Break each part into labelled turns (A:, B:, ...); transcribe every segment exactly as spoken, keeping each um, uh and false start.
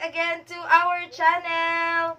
A: again to our channel!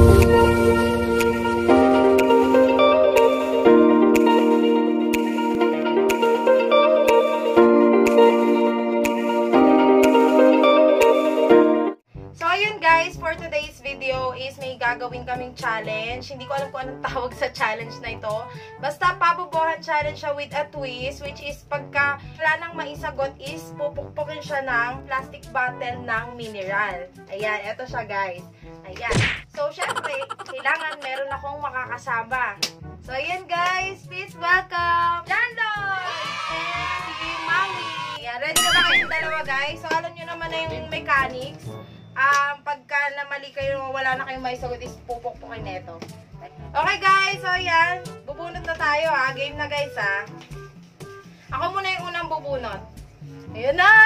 A: So ayun guys, for today's video is may gagawin kaming challenge. Hindi ko alam kung anong tawag sa challenge na ito. Basta pabubuhan challenge siya with a twist, which is pagka wala nang maisagot is pupukpukin siya ng plastic bottle ng mineral. Ayan, eto siya guys. Ayan. So syempre, kailangan meron akong makakasama. So ayan guys, please welcome Jandoy and si Maui. Ayan, ready na ba kayong dalawa guys? So alam nyo naman na yung mechanics. Um, pagka na mali kayo, wala na kayong maisagot is pupukpukin neto. Okay guys, so yan. Bubunot na tayo ha. Game na guys ha. Ako muna yung unang bubunot. Ayun na!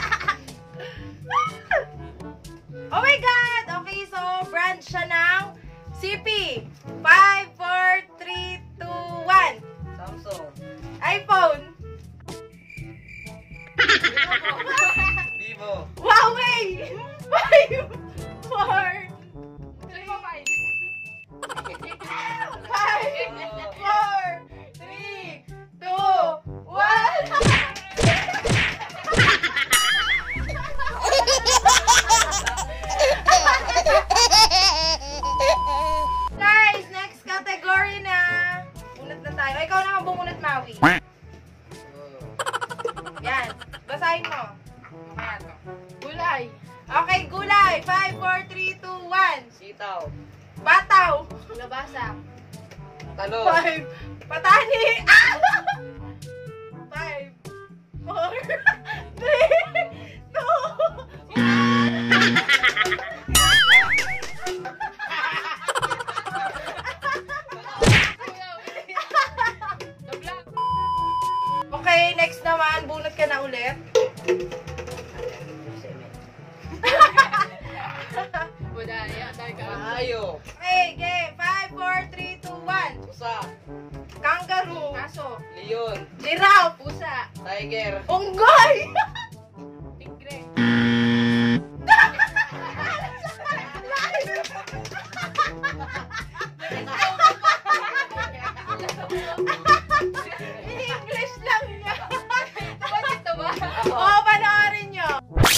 A: Oh my God! Okay, so brand siya ng C P. five, four, three, two, one.
B: Samsung.
A: iPhone.
B: Vivo.
A: Huawei. five, four, three, five, four, three, two, one. Guys, next category na. Bunot na tayo. Ikaw naman bumunot, Maui. Yan. Basahin mo. Gulay. Okay, gulay. five, four, three, two, one.
B: Sitaw.
A: Bataw. Labasa.
B: Talong.
A: five. Patani. five, four, three, two, okay, next naman. Bunot ka na ulit.
B: Ayo.
A: Okay, game. five, four, three, two, one.
B: Pusa.
A: Kangaroo. Aso.
B: Leon.
A: Giraffe. Pusa.
B: Tiger.
A: Unggoy. Tigre. In-English lang niya. Ito ba? Oo, panoorin nyo.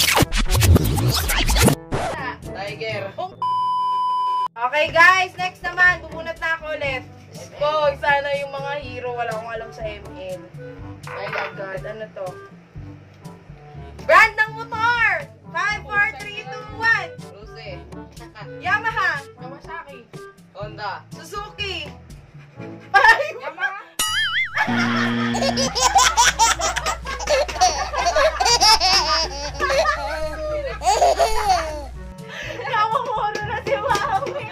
B: Tiger.
A: Okay guys, next naman, bumunot na ako ulit. Oh, sana yung mga hero, wala akong alam sa M L. Oh my God, ano to? Brand ng motor! five, four, three, two, one.
B: Lucy.
A: Yamaha. Kawasaki.
B: Honda.
A: Suzuki. Ay! Yamaha. Namumuro na si Maui.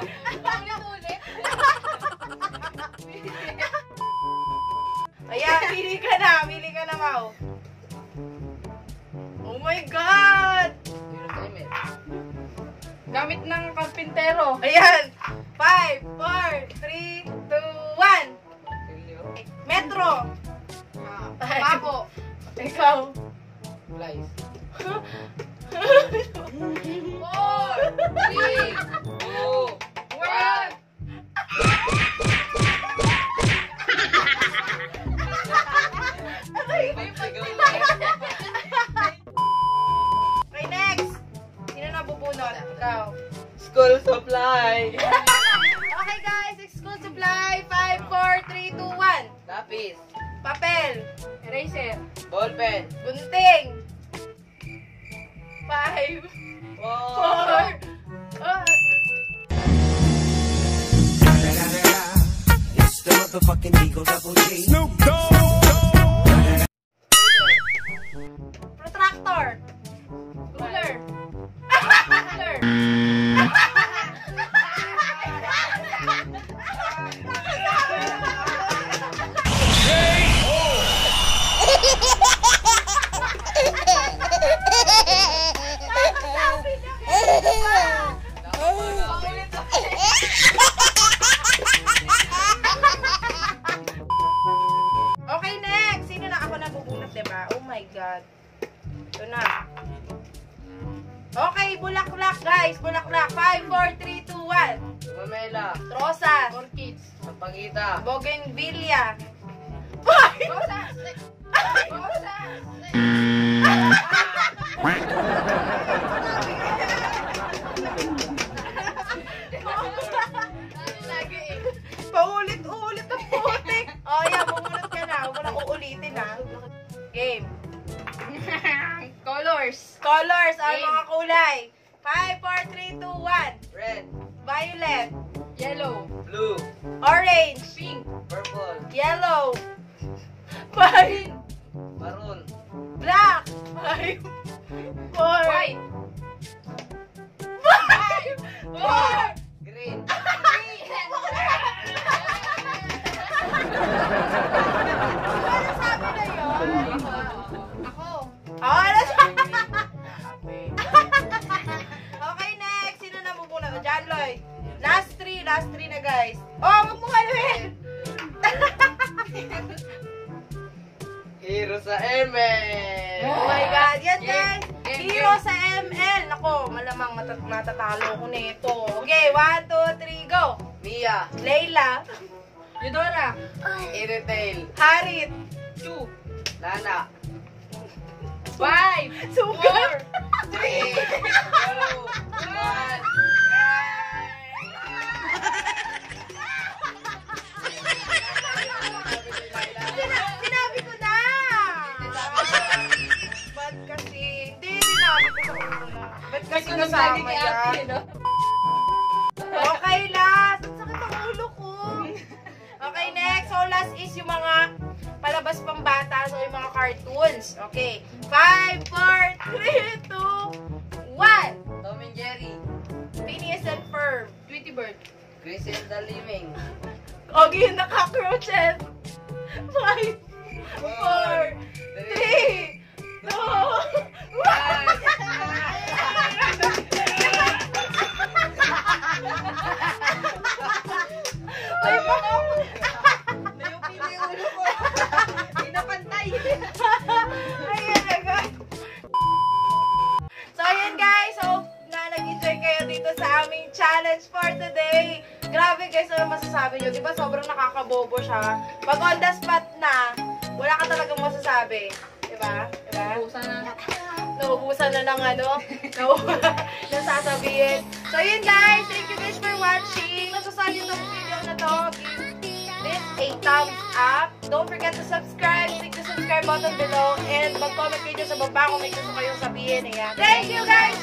A: Ayan, pili ka na. Pili ka na, Mau. Oh my God!
C: Gamit ng karpintero.
A: Ayan. five, four, three, two, one. Metro.
C: Bako.
A: Ikaw.
B: Flies.
C: Four.
B: Three. Two.
C: One.
A: Okay, next. Sino na bubunot? Ikaw.
B: School supply.
A: Okay guys, school supply. five, four, three, two, one.
B: Lapis.
A: Papel.
C: Eraser.
B: Ballpen.
A: Gunting. five,
B: Four.
A: four. Oh.
D: It's the motherfucking Eagle Double G. Snoop Dogg.
A: Protractor.
C: Ruler. Ruler.
A: Okay, next. Sino na? Ako na bubunot, diba? Oh my God. Ito na. Okay, bulaklak guys. Bulaklak. five, four, three, two, one.
B: Mamela.
A: Rosas.
C: Orchids.
B: Sampagita.
A: Bougainvillea.
C: Rosas. Rosas. Lagi eh.
A: Paulit-ulit ang putik. Oh, yeah. Bumunot ka na. Huwag mo na uulitin ha. Game.
C: Colors.
A: Colors. Ang
C: Game.
A: mga kulay. five, four, three, two, one.
B: Red.
A: Violet.
C: Yellow.
B: Blue.
A: Orange.
C: Pink.
B: Purple.
A: Yellow. Five.
B: Maroon.
A: Black. Five. Four.
C: White.
A: Five. Four.
B: Green.
A: Ano sabi na yun?
C: Ako.
A: Oh, ano sabi? Okay, next. Sino na muna? John Lloyd. Last three. Last three na, guys. Oh, wag mo kaluhin.
B: Hero sa M L.
A: Oh my God. Yan, guys.
C: Game,
A: Hero sa M L. Nako, malamang matat matatalo ko nito. Okay, one, two, three, go.
B: Mia.
A: Layla.
C: Eudora.
B: Iretail.
A: Harit.
C: Two.
B: Lana.
C: Five.
A: Sugar.
B: Three. Two. One.
A: Sina- Sinabi ko na! Ba't kasi? Hindi, sinabi ko sa una. Ba't kasi kasama yan? Okay, last. Ang sakit ang ulo ko. Okay, next. So, last is yung mga palabas pang bata. So, yung mga cartoons. Okay. five, four, three, two, one.
B: Tom and Jerry.
A: Phineas and Ferb.
C: Tweety Bird.
B: Griselda Liming.
A: Oggy and the Cockroaches. five, four, three, two, one. Ay, bakit?
B: Nayupi na yung ulo ko. Hindi na pantay.
A: Ayan na, guys. So, ayan guys. So, na nag-enjoy kayo dito sa aming challenge for today. Grabe guys, ano masasabi nyo? Diba sobrang nakakabobo siya? Pag on the spot na, wala ka talagang masasabi. Diba? Diba?
C: Pusa na.
A: Naubusan na ng ano, ng sasabihin. So, yun guys. Thank you guys for watching. Masasabi itong video na to. Give this a thumbs up. Don't forget to subscribe. Click the subscribe button below. And mag-comment kayo dyan sa baba kung may gusto kayong sabihin. Ayan. Thank you guys